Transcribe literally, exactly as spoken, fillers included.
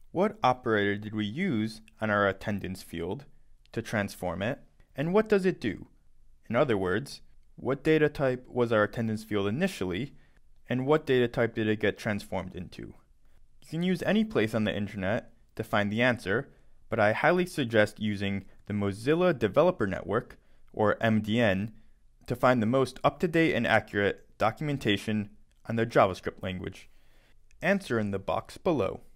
What operator did we use on our attendance field to transform it, and what does it do? In other words, what data type was our attendance field initially, and what data type did it get transformed into? You can use any place on the internet to find the answer, but I highly suggest using the Mozilla Developer Network, or M D N, to find the most up-to-date and accurate documentation on the JavaScript language. Answer in the box below.